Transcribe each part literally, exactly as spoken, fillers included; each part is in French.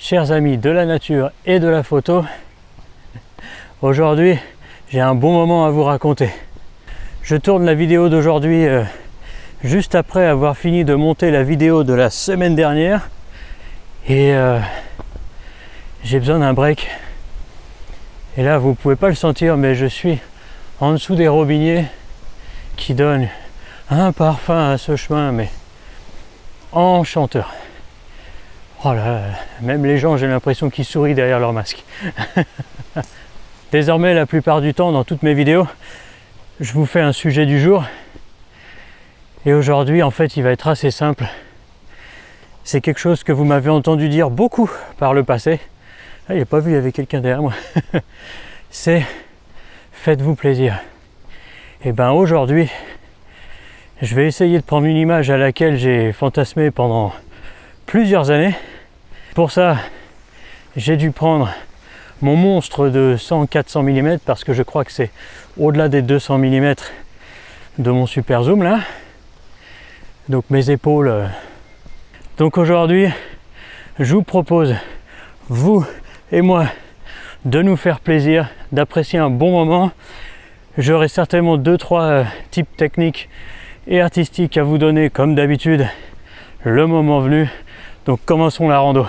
chers amis de la nature et de la photo. Aujourd'hui, j'ai un bon moment à vous raconter. Je tourne la vidéo d'aujourd'hui euh, juste après avoir fini de monter la vidéo de la semaine dernière et euh, j'ai besoin d'un break. Et là, vous pouvez pas le sentir, mais je suis en dessous des robiniers qui donnent un parfum à ce chemin, mais enchanteur. Oh là là, même les gens, j'ai l'impression qu'ils sourient derrière leur masque. Désormais, la plupart du temps, dans toutes mes vidéos, je vous fais un sujet du jour. Et aujourd'hui, en fait, il va être assez simple. C'est quelque chose que vous m'avez entendu dire beaucoup par le passé. Ah, il n'a pas vu, il y avait quelqu'un derrière moi. C'est faites-vous plaisir. Et bien aujourd'hui, je vais essayer de prendre une image à laquelle j'ai fantasmé pendant plusieurs années. Pour ça, j'ai dû prendre mon monstre de cent à quatre cents millimètres parce que je crois que c'est au-delà des deux cents millimètres de mon super zoom là. Donc mes épaules. Donc aujourd'hui, je vous propose, vous et moi, de nous faire plaisir, d'apprécier un bon moment. J'aurai certainement deux trois types techniques et artistiques à vous donner comme d'habitude le moment venu. Donc commençons la rando.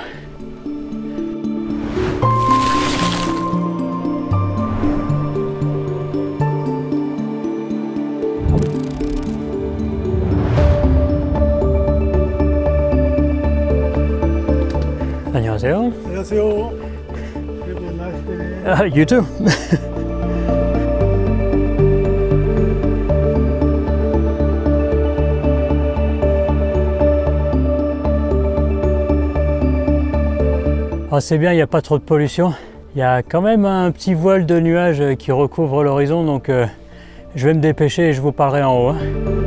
안녕하세요. 안녕하세요. 일본 날씨 때문에. Uh, you too. Oh, c'est bien, il n'y a pas trop de pollution. Il y a quand même un petit voile de nuages qui recouvre l'horizon, donc euh, je vais me dépêcher et je vous parlerai en haut. Hein.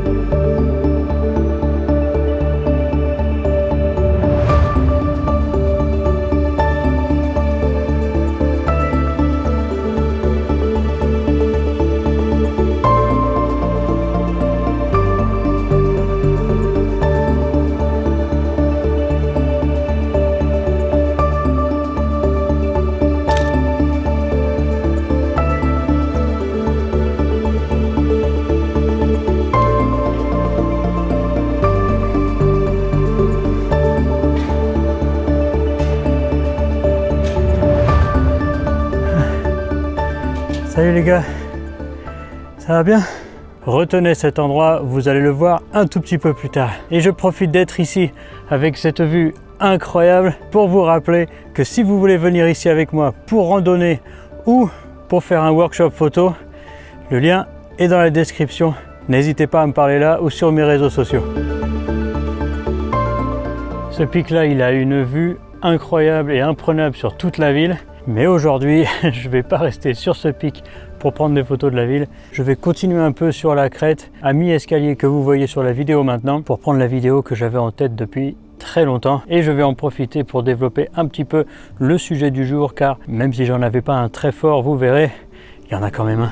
Salut les gars, ça va bien? Retenez cet endroit, vous allez le voir un tout petit peu plus tard. Et je profite d'être ici avec cette vue incroyable pour vous rappeler que si vous voulez venir ici avec moi pour randonner ou pour faire un workshop photo, le lien est dans la description. N'hésitez pas à me parler là ou sur mes réseaux sociaux. Ce pic là, il a une vue incroyable et imprenable sur toute la ville. Mais aujourd'hui, je ne vais pas rester sur ce pic pour prendre des photos de la ville. Je vais continuer un peu sur la crête, à mi-escalier que vous voyez sur la vidéo maintenant, pour prendre la vidéo que j'avais en tête depuis très longtemps. Et je vais en profiter pour développer un petit peu le sujet du jour, car même si j'en avais pas un très fort, vous verrez, il y en a quand même un.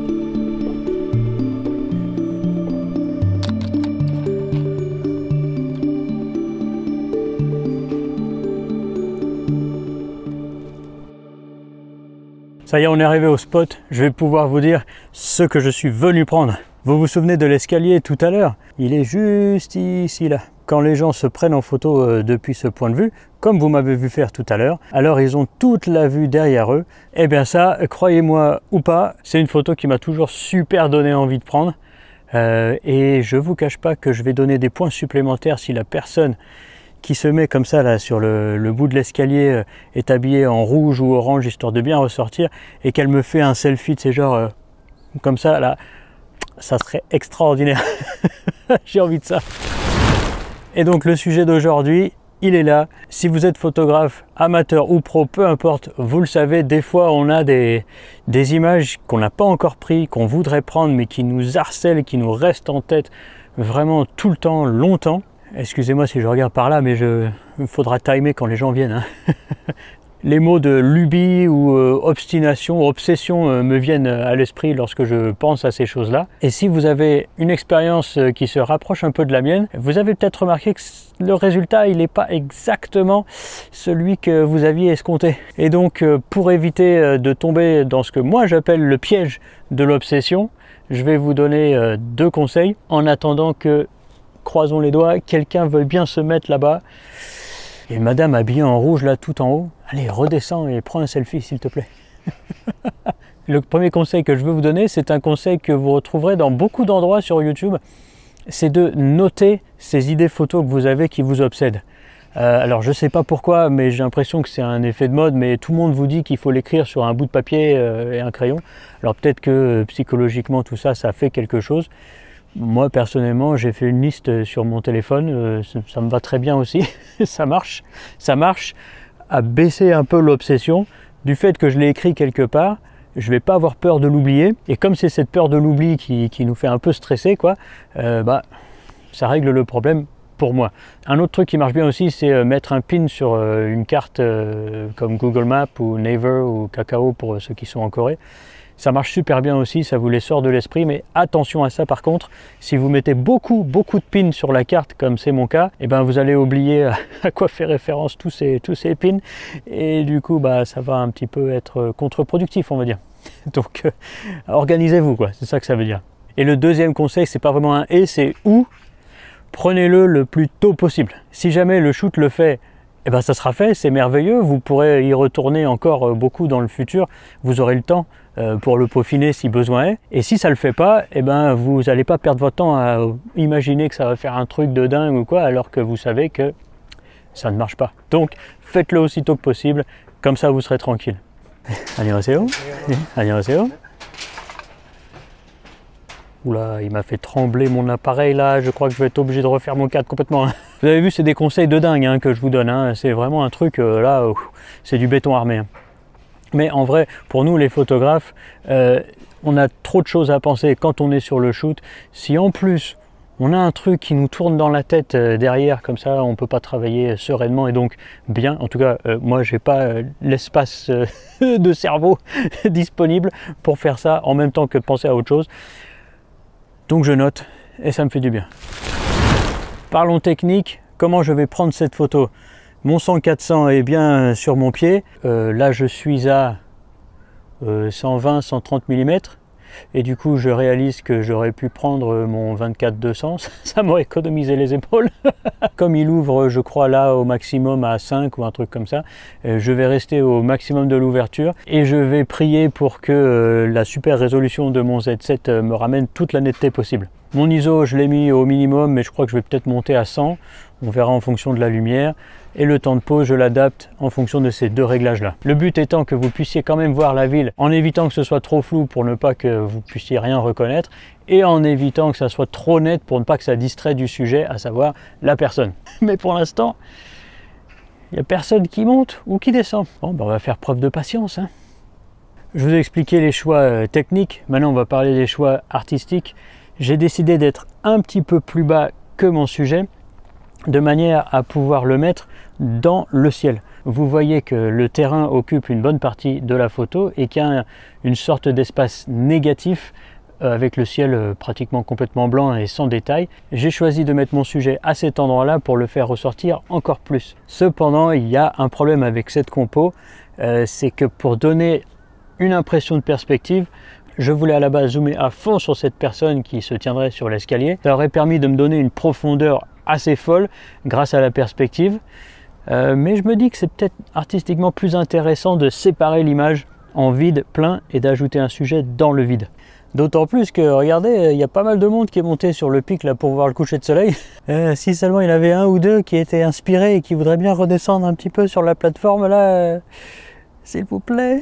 Ça y est, on est arrivé au spot. Je vais pouvoir vous dire ce que je suis venu prendre. Vous vous souvenez de l'escalier tout à l'heure? Il est juste ici, là. Quand les gens se prennent en photo euh, depuis ce point de vue, comme vous m'avez vu faire tout à l'heure, alors ils ont toute la vue derrière eux. Et bien ça, croyez-moi ou pas, c'est une photo qui m'a toujours super donné envie de prendre. Euh, et je vous cache pas que je vais donner des points supplémentaires si la personne qui se met comme ça là sur le, le bout de l'escalier euh, est habillée en rouge ou orange histoire de bien ressortir et qu'elle me fait un selfie de ces genres euh, comme ça là, ça serait extraordinaire. J'ai envie de ça. Et donc le sujet d'aujourd'hui, il est là. Si vous êtes photographe, amateur ou pro, peu importe, vous le savez, des fois on a des, des images qu'on n'a pas encore prises, qu'on voudrait prendre mais qui nous harcèlent, qui nous restent en tête vraiment tout le temps, longtemps. Excusez-moi si je regarde par là, mais je, il faudra timer quand les gens viennent. Hein. Les mots de lubie ou euh, obstination, obsession euh, me viennent à l'esprit lorsque je pense à ces choses-là. Et si vous avez une expérience qui se rapproche un peu de la mienne, vous avez peut-être remarqué que le résultat, il n'est pas exactement celui que vous aviez escompté. Et donc, euh, pour éviter euh, de tomber dans ce que moi j'appelle le piège de l'obsession, je vais vous donner euh, deux conseils en attendant que, croisons les doigts, quelqu'un veuille bien se mettre là-bas. Et madame habillée en rouge là tout en haut, allez redescends et prends un selfie s'il te plaît. Le premier conseil que je veux vous donner, c'est un conseil que vous retrouverez dans beaucoup d'endroits sur YouTube. C'est de noter ces idées photos que vous avez qui vous obsèdent. Euh, alors je ne sais pas pourquoi, mais j'ai l'impression que c'est un effet de mode, mais tout le monde vous dit qu'il faut l'écrire sur un bout de papier euh, et un crayon. Alors peut-être que euh, psychologiquement tout ça, ça fait quelque chose. Moi personnellement j'ai fait une liste sur mon téléphone, euh, ça, ça me va très bien aussi, ça marche, ça marche à baisser un peu l'obsession du fait que je l'ai écrit quelque part, je vais pas avoir peur de l'oublier, et comme c'est cette peur de l'oubli qui, qui nous fait un peu stresser, quoi, euh, bah, ça règle le problème pour moi. Un autre truc qui marche bien aussi, c'est mettre un pin sur euh, une carte euh, comme Google Maps ou Naver ou Kakao pour ceux qui sont en Corée. Ça marche super bien aussi, ça vous les sort de l'esprit, mais attention à ça par contre, si vous mettez beaucoup, beaucoup de pins sur la carte, comme c'est mon cas, et ben vous allez oublier à, à quoi fait référence tous ces, tous ces pins, et du coup, bah, ça va un petit peu être contre-productif, on va dire. Donc, euh, organisez-vous, quoi, c'est ça que ça veut dire. Et le deuxième conseil, c'est pas vraiment un « et », c'est « où ». Prenez-le le plus tôt possible. Si jamais le shoot le fait, eh ben ça sera fait, c'est merveilleux, vous pourrez y retourner encore beaucoup dans le futur, vous aurez le temps pour le peaufiner si besoin est. Et si ça ne le fait pas, eh ben vous n'allez pas perdre votre temps à imaginer que ça va faire un truc de dingue ou quoi, alors que vous savez que ça ne marche pas. Donc faites-le aussitôt que possible, comme ça vous serez tranquille. Annyeonghaseyo. Annyeonghaseyo. Oula, il m'a fait trembler mon appareil là, je crois que je vais être obligé de refaire mon cadre complètement. Vous avez vu, c'est des conseils de dingue hein, que je vous donne, hein. C'est vraiment un truc euh, là, c'est du béton armé. Hein. Mais en vrai, pour nous les photographes, euh, on a trop de choses à penser quand on est sur le shoot. Si en plus on a un truc qui nous tourne dans la tête euh, derrière, comme ça on ne peut pas travailler sereinement et donc bien. En tout cas, euh, moi j'ai pas euh, l'espace euh, de cerveau disponible pour faire ça en même temps que de penser à autre chose. Donc je note et ça me fait du bien. Parlons technique, comment je vais prendre cette photo. Mon cent quatre cents est bien sur mon pied, euh, là je suis à euh, cent vingt à cent trente millimètres et du coup je réalise que j'aurais pu prendre mon vingt-quatre deux cents, ça m'aurait économisé les épaules. Comme il ouvre je crois là au maximum à cinq ou un truc comme ça, euh, je vais rester au maximum de l'ouverture et je vais prier pour que euh, la super résolution de mon Z sept euh, me ramène toute la netteté possible. Mon I S O je l'ai mis au minimum mais je crois que je vais peut-être monter à cent, on verra en fonction de la lumière. Et le temps de pause, je l'adapte en fonction de ces deux réglages-là. Le but étant que vous puissiez quand même voir la ville en évitant que ce soit trop flou pour ne pas que vous puissiez rien reconnaître et en évitant que ça soit trop net pour ne pas que ça distrait du sujet, à savoir la personne. Mais pour l'instant, il n'y a personne qui monte ou qui descend. Bon, ben on va faire preuve de patience. Hein. Je vous ai expliqué les choix techniques, maintenant on va parler des choix artistiques. J'ai décidé d'être un petit peu plus bas que mon sujet, de manière à pouvoir le mettre dans le ciel. Vous voyez que le terrain occupe une bonne partie de la photo et qu'il y a une sorte d'espace négatif avec le ciel pratiquement complètement blanc et sans détail. J'ai choisi de mettre mon sujet à cet endroit-là pour le faire ressortir encore plus. Cependant, il y a un problème avec cette compo, euh, c'est que pour donner une impression de perspective, je voulais à la base zoomer à fond sur cette personne qui se tiendrait sur l'escalier. Ça aurait permis de me donner une profondeur assez folle grâce à la perspective. Euh, mais je me dis que c'est peut-être artistiquement plus intéressant de séparer l'image en vide, plein, et d'ajouter un sujet dans le vide. D'autant plus que, regardez, il y a pas mal de monde qui est monté sur le pic là pour voir le coucher de soleil. Euh, si seulement il y en avait un ou deux qui étaient inspirés et qui voudraient bien redescendre un petit peu sur la plateforme là, euh, s'il vous plaît.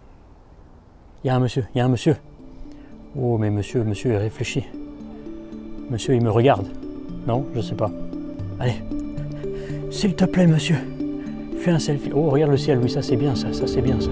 Il y a un monsieur, il y a un monsieur. Oh mais monsieur, monsieur il réfléchit. Monsieur il me regarde. Non, je sais pas. Allez. S'il te plaît, monsieur, fais un selfie. Oh, regarde le ciel, oui, ça c'est bien, ça, ça c'est bien, ça.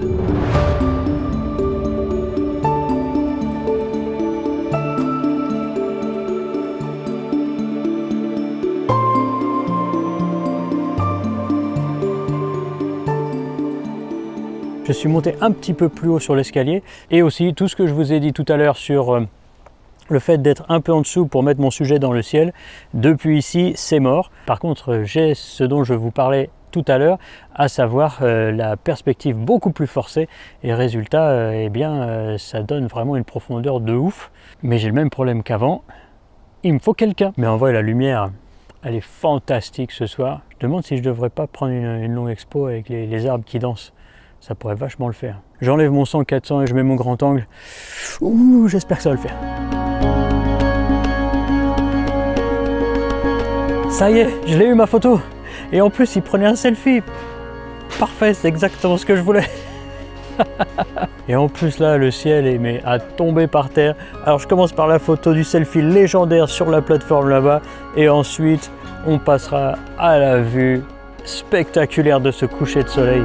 Je suis monté un petit peu plus haut sur l'escalier et aussi tout ce que je vous ai dit tout à l'heure sur euh, le fait d'être un peu en dessous pour mettre mon sujet dans le ciel. Depuis ici, c'est mort. Par contre, j'ai ce dont je vous parlais tout à l'heure, à savoir euh, la perspective beaucoup plus forcée et résultat, euh, eh bien, euh, ça donne vraiment une profondeur de ouf. Mais j'ai le même problème qu'avant, il me faut quelqu'un. Mais en vrai, la lumière, elle est fantastique ce soir. Je me demande si je devrais pas prendre une, une longue expo avec les, les arbres qui dansent. Ça pourrait vachement le faire. J'enlève mon cent quatre cents et je mets mon grand angle. Ouh, j'espère que ça va le faire. Ça y est, je l'ai eu ma photo. Et en plus, il prenait un selfie. Parfait, c'est exactement ce que je voulais. Et en plus là, le ciel est mais à tomber par terre. Alors je commence par la photo du selfie légendaire sur la plateforme là-bas. Et ensuite, on passera à la vue spectaculaire de ce coucher de soleil.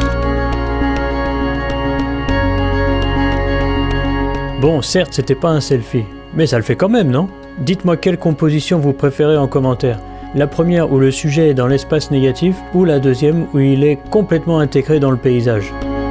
Bon, certes, c'était pas un selfie, mais ça le fait quand même, non? Dites-moi quelle composition vous préférez en commentaire. La première où le sujet est dans l'espace négatif ou la deuxième où il est complètement intégré dans le paysage.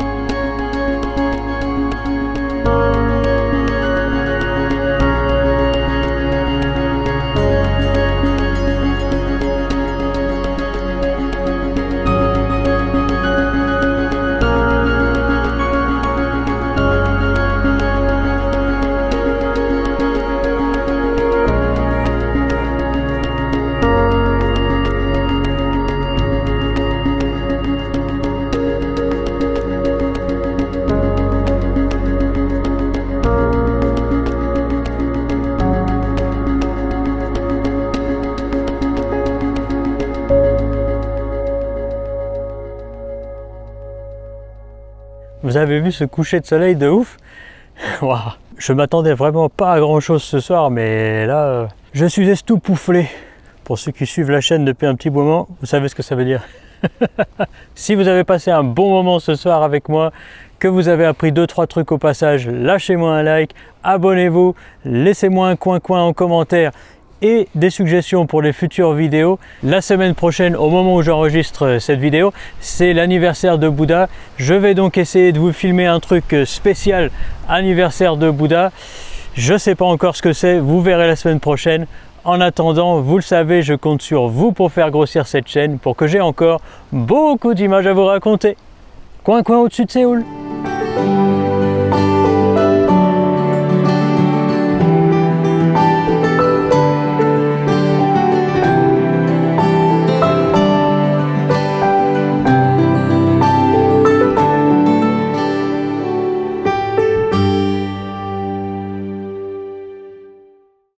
Vous avez vu ce coucher de soleil de ouf? Wow. Je m'attendais vraiment pas à grand chose ce soir, mais là, euh, je suis estoupouflé. Pour ceux qui suivent la chaîne depuis un petit moment, vous savez ce que ça veut dire. Si vous avez passé un bon moment ce soir avec moi, que vous avez appris deux trois trucs au passage, lâchez-moi un like, abonnez-vous, laissez-moi un coin-coin en commentaire et des suggestions pour les futures vidéos. La semaine prochaine, au moment où j'enregistre cette vidéo, c'est l'anniversaire de Bouddha. Je vais donc essayer de vous filmer un truc spécial anniversaire de Bouddha. Je ne sais pas encore ce que c'est, vous verrez la semaine prochaine. En attendant, vous le savez, je compte sur vous pour faire grossir cette chaîne, pour que j'ai encore beaucoup d'images à vous raconter. Coin coin au-dessus de Séoul.